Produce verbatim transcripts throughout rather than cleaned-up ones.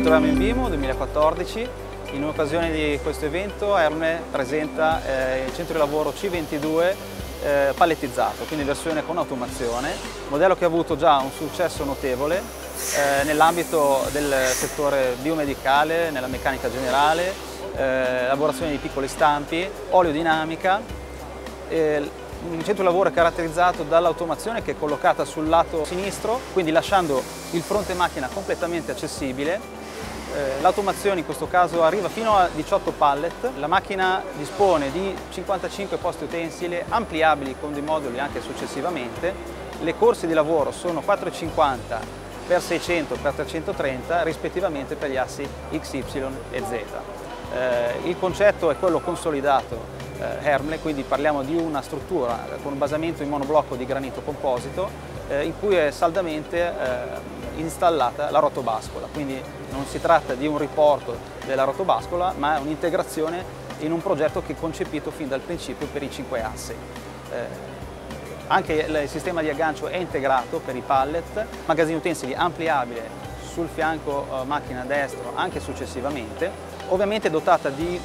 troviamo in Bimo duemilaquattordici, in occasione di questo evento Ermle presenta eh, il centro di lavoro C ventidue eh, pallettizzato, quindi versione con automazione, modello che ha avuto già un successo notevole eh, nell'ambito del settore biomedicale, nella meccanica generale, eh, lavorazione di piccoli stampi, oleodinamica. Eh, Un centro di lavoro è caratterizzato dall'automazione che è collocata sul lato sinistro, quindi lasciando il fronte macchina completamente accessibile. Eh, l'automazione in questo caso arriva fino a diciotto pallet. La macchina dispone di cinquantacinque posti utensili ampliabili con dei moduli anche successivamente. Le corse di lavoro sono quattro virgola cinquanta per seicento per trecentotrenta rispettivamente per gli assi X, Y e Z. Eh, il concetto è quello consolidato eh, Ermle, quindi parliamo di una struttura con un basamento in monoblocco di granito composito eh, in cui è saldamente eh, installata la rotobascola, quindi non si tratta di un riporto della rotobascola ma è un'integrazione in un progetto che è concepito fin dal principio per i cinque assi. Eh, anche il sistema di aggancio è integrato per i pallet, magazzino utensili ampliabile sul fianco eh, macchina destro anche successivamente, ovviamente dotata di,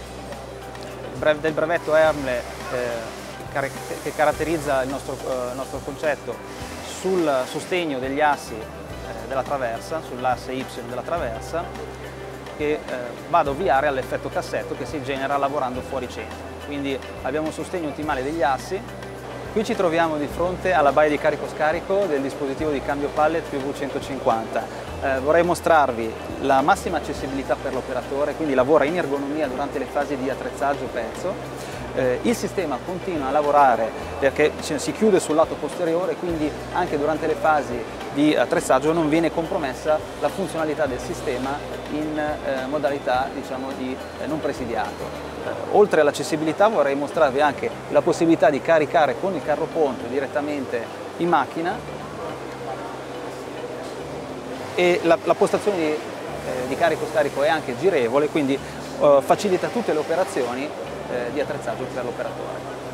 del brevetto Ermle eh, che caratterizza il nostro, eh, il nostro concetto sul sostegno degli assi eh, della traversa, sull'asse Y della traversa, che eh, va ad ovviare all'effetto cassetto che si genera lavorando fuori centro. Quindi abbiamo un sostegno ottimale degli assi. Qui ci troviamo di fronte alla baia di carico-scarico del dispositivo di cambio pallet P V centocinquanta. Eh, vorrei mostrarvi la massima accessibilità per l'operatore, quindi lavora in ergonomia durante le fasi di attrezzaggio pezzo. Eh, il sistema continua a lavorare perché si chiude sul lato posteriore, quindi anche durante le fasi di attrezzaggio non viene compromessa la funzionalità del sistema in eh, modalità diciamo, di eh, non presidiato. Eh, oltre all'accessibilità vorrei mostrarvi anche la possibilità di caricare con il carro ponte direttamente in macchina e la, la postazione di, eh, di carico-scarico è anche girevole, quindi eh, facilita tutte le operazioni eh, di attrezzaggio per l'operatore.